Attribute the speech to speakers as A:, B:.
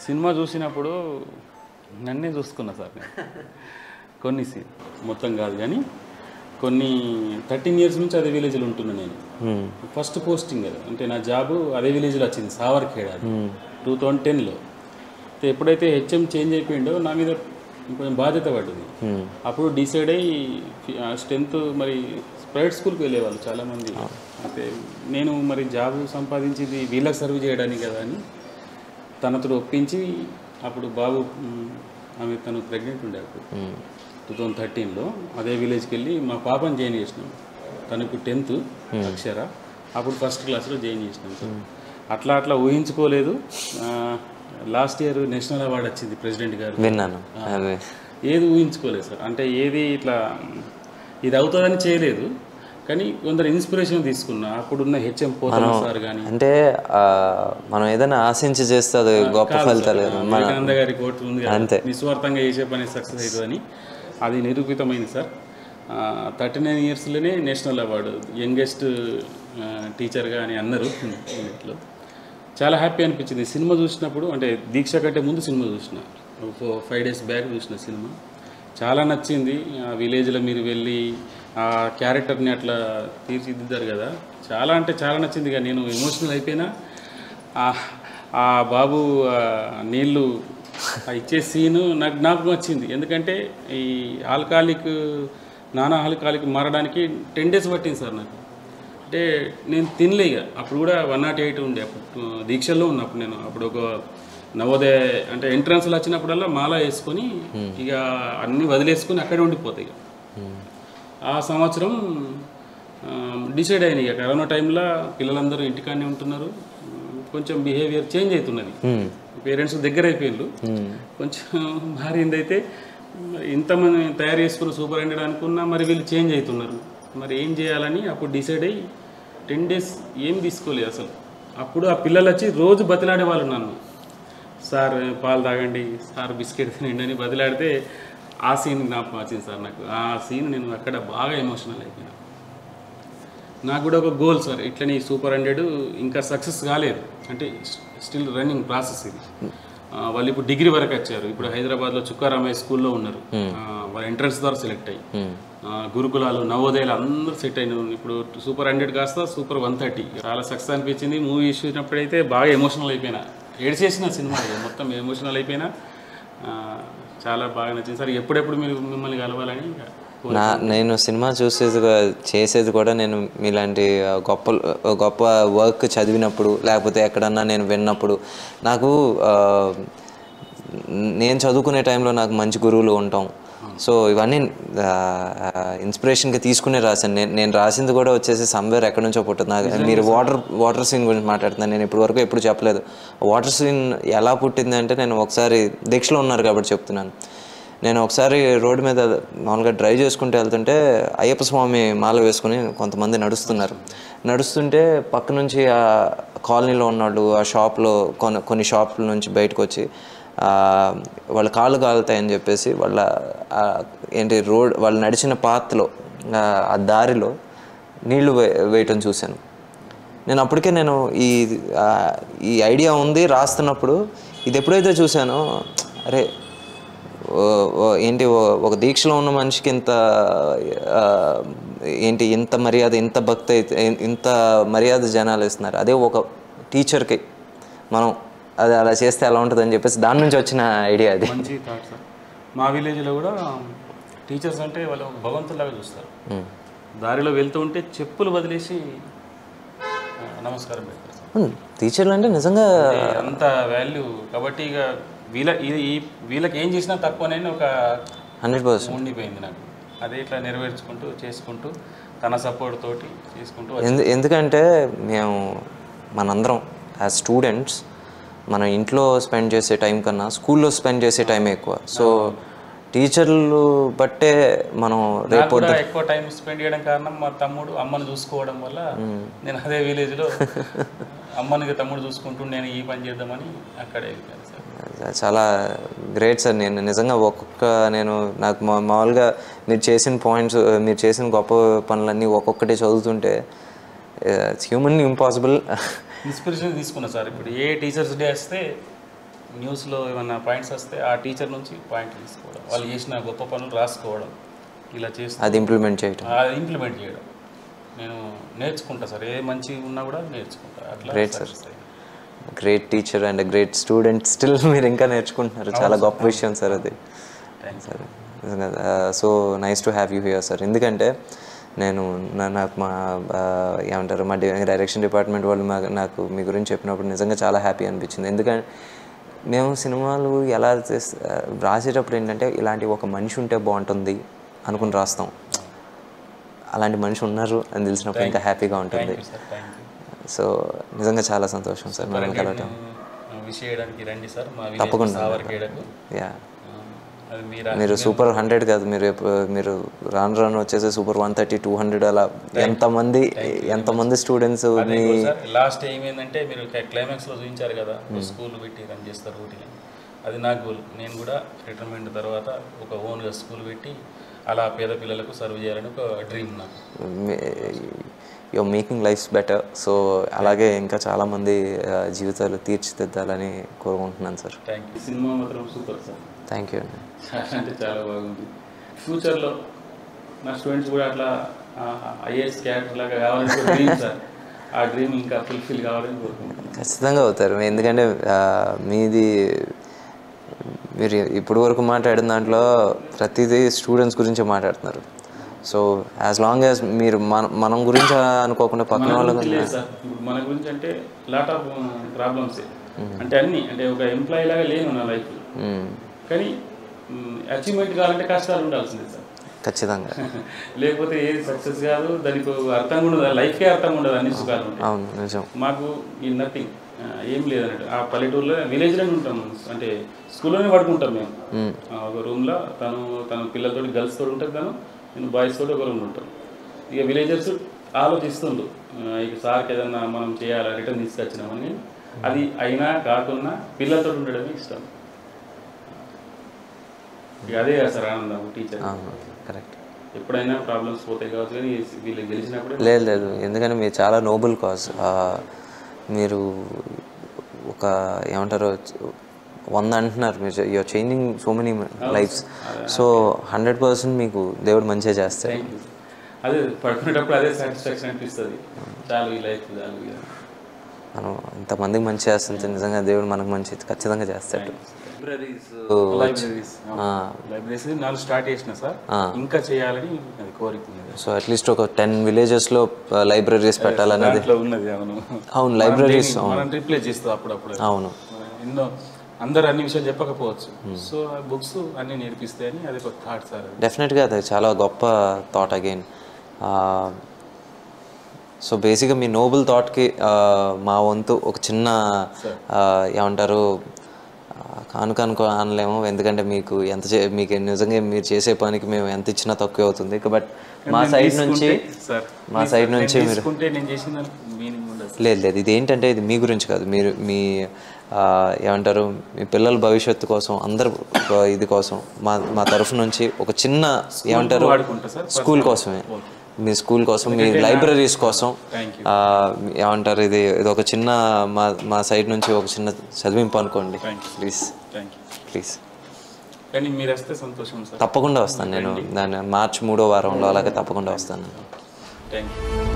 A: Cinema చూసినప్పుడు నన్నే చూసుకున్నా సార్ నేను. కొన్ని సీన్ మొత్తం కాదు కానీ కొన్ని 13 years నుంచి అదే విలేజ్లో ఉంటున్నా నేను. ఫస్ట్ పోస్టింగ్ అది అంటే నా జాబు అదే విలేజ్లో వచ్చింది సావర్ఖేడ్ అది 2010లో. ఎప్పుడైతే హెచ్ఎం చేంజ్ అయిపోయిండో నా మీద కొంచెం బాధ్యత పడ్డది. అప్పుడు డిసైడ్ అయ్యి స్ట్రెంత్ మరి ప్రైవేట్ స్కూల్కి వెళ్ళేవాళ్ళు చాలామంది. అయితే నేను మరి జాబు సంపాదించింది వీళ్ళకి సర్వ్ చేయడానికి కదా అని తనతో ఒప్పించి అప్పుడు బాబు తను ప్రెగ్నెంట్ ఉండే అప్పుడు 2013లో అదే విలేజ్కి వెళ్ళి మా పాపని జాయిన్ చేసినాం. తనకు 10th అక్షర, అప్పుడు ఫస్ట్ క్లాస్లో జాయిన్ చేసినాం. అట్లా ఊహించుకోలేదు. లాస్ట్ ఇయర్ నేషనల్ అవార్డు వచ్చింది ప్రెసిడెంట్ గారు.
B: విన్నాను.
A: ఏది ఊహించుకోలేదు సార్. అంటే ఏది ఇట్లా ఇది అవుతుందని చేయలేదు కానీ కొందరు ఇన్స్పిరేషన్ తీసుకున్నా. అప్పుడున్న హెచ్ఎం పోతన సార్ కానీ
B: అంటే మనం ఏదైనా ఆశించి చేస్తే అది గొప్ప ఫలితాలు
A: వివేకానంద గారి కోట్ ఉంది కదా, నిస్వార్థంగా చేసే పని సక్సెస్ అవుతుందని. అది నిరూపితమైంది సార్. 39 yearsలోనే నేషనల్ అవార్డు యంగెస్ట్ టీచర్గా అని అన్నారు. ఇంట్లో చాలా హ్యాపీ అనిపించింది సినిమా చూసినప్పుడు. అంటే దీక్ష కంటే ముందు సినిమా చూసిన 5 days బ్యాక్ చూసిన సినిమా చాలా నచ్చింది. ఆ విలేజ్లో మీరు వెళ్ళి ఆ క్యారెక్టర్ని అట్లా తీర్చిదిద్దారు కదా, చాలా అంటే చాలా నచ్చింది. ఇక నేను ఎమోషనల్ అయిపోయినా. ఆ బాబు నీళ్ళు ఇచ్చే సీను నాకు జ్ఞాపకం వచ్చింది. ఎందుకంటే ఈ నానా ఆల్కహాలిక్ మారడానికి 10 days పట్టింది సార్ నాకు. అంటే నేను తినలే ఇక. అప్పుడు కూడా 108 ఉండే, అప్పుడు దీక్షల్లో ఉన్నప్పుడు నేను. అప్పుడు ఒక నవోదయ అంటే ఎంట్రన్స్లో వచ్చినప్పుడల్లా మాల వేసుకొని ఇక అన్నీ వదిలేసుకొని అక్కడే ఉండిపోతాయి. ఇక ఆ సంవత్సరం డిసైడ్ అయినాయి. ఇక కరోనా టైంలో పిల్లలందరూ ఇంటికాడనే ఉంటున్నారు, కొంచెం బిహేవియర్ చేంజ్ అవుతున్నది. పేరెంట్స్ దగ్గర అయిపోయిండ్రు, కొంచెం మారింది. అయితే ఇంతమంది తయారు చేసుకున్న సూపరింటెండెంట్ అనుకున్నా మరి వీళ్ళు చేంజ్ అవుతున్నారు. మరి ఏం చేయాలని అప్పుడు డిసైడ్ అయ్యి 10 days ఏం తీసుకోలేదు అసలు. అప్పుడు ఆ పిల్లలు వచ్చి రోజు బతిలాడేవాళ్ళు నన్ను, సార్ పాలు తాగండి, సార్ బిస్కెట్ తినండి అని బతిలాడితే ఆ సీన్ జ్ఞాపకం వచ్చింది సార్ నాకు. ఆ సీన్ నేను అక్కడ బాగా ఎమోషనల్ అయిపోయినా. నాకు కూడా ఒక గోల్ సార్, ఇట్లనే సూపరింటెండెంట్ ఇంకా సక్సెస్ కాలేదు అంటే స్టిల్ రన్నింగ్ ప్రాసెస్ ఇది. వాళ్ళు ఇప్పుడు డిగ్రీ వరకు వచ్చారు. ఇప్పుడు హైదరాబాద్లో చుక్కారామయ్య స్కూల్లో ఉన్నారు. వాళ్ళ ఎంట్రన్స్ ద్వారా సెలెక్ట్ అయ్యి గురుకులాలు నవోదయాలు అందరూ సెట్ అయినారు. ఇప్పుడు సూపరింటెండెంట్ కాస్త సూపర్ 130. చాలా సక్సెస్ అనిపించింది. మూవీ చూసినప్పుడైతే బాగా ఎమోషనల్ అయిపోయినా, ఏడ్చేసిన సినిమా మొత్తం ఎమోషనల్ అయిపోయినా. చాలా బాగా నచ్చింది సార్. ఎప్పుడెప్పుడు మీరు మిమ్మల్ని కలవాలని.
B: నేను సినిమా చేసేది కూడా నేను మీలాంటి గొప్ప వర్క్ చదివినప్పుడు లేకపోతే ఎక్కడన్నా నేను విన్నప్పుడు, నాకు నేను చదువుకునే టైంలో నాకు మంచి గురువులు ఉంటాం. సో ఇవన్నీ ఇన్స్పిరేషన్గా తీసుకునే రాశాను. నేను రాసింది కూడా వచ్చేసి సమ్వేర్ ఎక్కడి నుంచో పుట్టింది. నాకు మీరు వాటర్ సీన్ గురించి మాట్లాడుతున్నాను. నేను ఇప్పటివరకు ఎప్పుడు చెప్పలేదు. వాటర్ సీన్ ఎలా పుట్టింది అంటే, నేను ఒకసారి దీక్షలో ఉన్నారు కాబట్టి చెప్తున్నాను. నేను ఒకసారి రోడ్డు మీద మామూలుగా డ్రైవ్ చేసుకుంటూ వెళ్తుంటే అయ్యప్ప స్వామి మాల వేసుకుని కొంతమంది నడుస్తుంటే పక్క నుంచి ఆ కాలనీలో ఉన్నవాళ్ళు ఆ షాప్లో కొన్ని షాపుల నుంచి బయటకు వచ్చి వాళ్ళ కాళ్ళు కాలుతాయని చెప్పేసి వాళ్ళు నడిచిన పాత్లో ఆ దారిలో నీళ్లు వేయటం చూశాను. నేను అప్పటికే ఈ ఐడియా ఉంది రాస్తున్నప్పుడు. ఇది ఎప్పుడైతే చూశానో, అరే ఒక దీక్షలో ఉన్న మనిషికి ఇంత మర్యాద, ఇంత భక్తి అయితే ఇంత మర్యాద జనాలు ఇస్తున్నారు. అదే ఒక టీచర్కి మనం అది అలా చేస్తే ఎలా ఉంటుందని చెప్పేసి దాని నుంచి వచ్చిన ఐడియా అది.
A: మంచి థాట్ సార్. మా విలేజ్లో కూడా టీచర్స్ అంటే వాళ్ళు భగవంతులాగా చూస్తారు. దారిలో వెళ్తూ ఉంటే చెప్పులు వదిలేసి నమస్కారం పెడతారు.
B: టీచర్లు అంటే నిజంగా
A: అంత వాల్యూ. కాబట్టి ఇక వీళ్ళకి ఏం చేసినా తక్కువనని ఒక
B: 100%
A: ఉండిపోయింది నాకు. అదే ఇట్లా నెరవేర్చుకుంటూ చేసుకుంటూ తన సపోర్ట్ తోటి చేసుకుంటూ.
B: ఎందుకంటే మనందరం యాజ్ స్టూడెంట్స్ మనం ఇంట్లో స్పెండ్ చేసే టైం కన్నా స్కూల్లో స్పెండ్ చేసే టైం ఎక్కువ. సో టీచర్లు బట్టే మనం రేపు
A: ఎక్కువ టైం స్పెండ్ చేయడం కారణం మా తమ్ముడు అమ్మను చూసుకోవడం వల్ల నేను అదే విలేజ్లో అమ్మని తమ్ముడు చూసుకుంటూ నేను ఈ పని చేద్దామని అక్కడే వెళ్ళాను సార్.
B: చాలా గ్రేట్ సార్. నేను నిజంగా నాకు మామూలుగా మీరు చేసిన గొప్ప పనులన్నీ ఒక్కొక్కటి చదువుతుంటే ఇట్స్ హ్యూమన్లీ ఇంపాసిబుల్.
A: ఇన్స్పిరేషన్ తీసుకున్నా సార్. ఇప్పుడు ఏ టీచర్స్ డే వస్తే న్యూస్లో ఏమన్నా పాయింట్స్ వస్తే ఆ టీచర్ నుంచి పాయింట్ తీసుకోవడం, వాళ్ళు చేసిన గొప్ప పనులు రాసుకోవడం, ఇలా చేస్తూ
B: అది ఇంప్లిమెంట్
A: చేయడం నేను నేర్చుకుంటా సార్. ఏ మంచి ఉన్నా కూడా నేర్చుకుంటా. అట్లా
B: great sir, great teacher and great student. Still మీరు ఇంకా నేర్చుకుంటున్నారు, చాలా గొప్ప విషయం సార్ అది. Sir so nice to have you here sir. ఎందుకంటే నాకు మా ఏమంటారు మా డైరెక్షన్ డిపార్ట్మెంట్ వాళ్ళు నాకు మీ గురించి చెప్పినప్పుడు నిజంగా చాలా హ్యాపీ అనిపించింది. ఎందుకంటే మేము సినిమాలు ఎలా రాసేటప్పుడు ఏంటంటే ఇలాంటి ఒక మనిషి ఉంటే బాగుంటుంది అనుకుని రాస్తాం. అలాంటి మనిషి ఉన్నారు అని తెలిసినప్పుడు ఇంకా హ్యాపీగా ఉంటుంది. సో నిజంగా చాలా సంతోషం సార్ మిమ్మల్ని కలవటం. తప్పకుండా. యా, మీరు సూపర్ 100 కాదు, మీరు రాను వచ్చేసి సూపర్ 130, 200 అలా ఎంతమంది స్టూడెంట్స్.
A: లాస్ట్ ఏమైందంటే మీరు క్లైమాక్స్లో చూపించారు కదా, స్కూల్ పెట్టి రన్ చేస్తారు ఊటీలో, అది నా గోల్. నేను కూడా రిటైర్మెంట్ తర్వాత ఒక ఓన్గా స్కూల్ పెట్టి అలా పేద పిల్లలకు సర్వ్ చేయాలని ఒక డ్రీమ్ నాకు.
B: You're making lives better. So అలాగే ఇంకా చాలామంది జీవితాలు తీర్చిదిద్దాలని కోరుకుంటున్నాను సార్.
A: Thank you. సినిమా మాత్రం సూపర్ సార్.
B: థ్యాంక్ యూ అండి.
A: అంటే చాలా బాగుంది. ఫ్యూచర్లో నా స్టూడెంట్స్ కూడా అట్లా ఐఏఎస్ క్యారెక్టర్ లాగా కావాలని డ్రీమ్ సార్. ఆ డ్రీమ్ ఇంకా ఫుల్ఫిల్ కావాలని కోరుకుంటున్నాను.
B: ఖచ్చితంగా అవుతారు. ఎందుకంటే మీరు ఇప్పటి వరకు మాట్లాడిన దాంట్లో ప్రతిదీ స్టూడెంట్స్ గురించి మాట్లాడుతున్నారు. సో యాజ్ లాంగ్ యాజ్ మీరు మనం గురించి అనుకోకుండా పక్కన వాళ్ళ
A: గురించి మన గురించి అంటే లాట్ ఆఫ్ ప్రాబ్లమ్స్ అంటే అన్నీ అంటే ఒక ఎంప్లాయీ లాగా లేను నా లైఫ్. కానీ అచీవ్మెంట్ కావాలంటే కష్టాలు ఉండాల్సిందే సార్.
B: ఖచ్చితంగా.
A: లేకపోతే ఏది సక్సెస్ కాదు, దానికి అర్థం ఉండదు, లైఫ్కే అర్థం ఉండదు. అన్ని సుఖాలు ఉంటాయి.
B: అవును, నిజం.
A: మాకు ఈ నథింగ్ ఏం లేదన్నట్టు. ఆ పల్లెటూరులో విలేజ్లోనే ఉంటాం. అంటే స్కూల్లోనే పడుకుంటాం మేము. ఒక రూమ్లో తన పిల్లలతో గర్ల్స్ తోటి ఉంటుంది, నేను బాయ్స్ తోటి ఒక రూమ్ ఉంటాం. ఇక విలేజర్స్ ఆలోచిస్తుండ్రు ఇక సార్కి ఏదన్నా మనం చేయాలా, రిటర్న్ తీసుకొచ్చినామని. అది అయినా కాకున్నా పిల్లలతో ఉండడమే ఇష్టం. ఇక అదే కదా సార్ ఆనందం టీచర్.
B: కరెక్ట్.
A: ఎప్పుడైనా ప్రాబ్లమ్స్ పోతాయి కావచ్చు, కానీ వీళ్ళు గెలిచినప్పుడు
B: లేదు. ఎందుకంటే మీరు చాలా నోబుల్ కాజ్. మీరు ఒక ఏమంటారు 100 అంటున్నారు, మీరు you're changing so many lives. So 100% మీకు దేవుడు మంచిగా చేస్తాడు.
A: అదే పడుకునేటప్పుడు అదే సాటిస్ఫాక్షన్ అనిపిస్తుంది. చాలు ఈ లైఫ్ చాలు.
B: మనం ఇంతమందికి మంచి చేస్తుంటే నిజంగా దేవుడు మనకు మంచి ఖచ్చితంగా చేస్తాడు.
A: లైబ్రరీస్ 4 స్టార్ట్ చేసిన సార్, ఇంకా చేయాలని కోరిక.
B: సో అట్లీస్ట్ ఒక 10 villagesలో లైబ్రరీస్ పెట్టాలన్నది
A: ఉన్నది.
B: అవును, లైబ్రరీస్
A: రిప్లేస్ చేస్తాం అప్పుడప్పుడు.
B: అవును,
A: ఎన్నో అందరు అన్ని విషయాలు చెప్పకపోవచ్చు. సో ఆ బుక్స్ అన్ని నేర్పిస్తాయని అది ఒక థాట్ సార్.
B: డెఫినెట్గా అది చాలా గొప్ప థాట్ అగైన్. సో బేసిక్గా మీ నోబుల్ థాట్కి మా వంతు ఒక చిన్న ఏమంటారు కానుక అనలేము. ఎందుకంటే మీకు మీకు నిజంగా మీరు చేసే పనికి మేము ఎంత ఇచ్చినా తక్కువ అవుతుంది. బట్ మా సైడ్ నుంచి మీరు లేదు, ఇది ఏంటంటే ఇది మీ గురించి కాదు, మీరు ఏమంటారు మీ పిల్లల భవిష్యత్తు కోసం అందరు ఇది కోసం మా తరఫు నుంచి ఒక చిన్న ఏమంటారు స్కూల్ కోసమే, మీ స్కూల్ కోసం, మీ లైబ్రరీస్ కోసం ఏమంటారు ఇది ఒక చిన్న మా సైడ్ నుంచి ఒక చిన్న చదివింపు అనుకోండి ప్లీజ్.
A: కానీ మీరు వస్తే సంతోషం సార్.
B: తప్పకుండా వస్తాను నేను. మార్చి 3వ వారంలో అలాగే తప్పకుండా వస్తాను.
A: Thank you.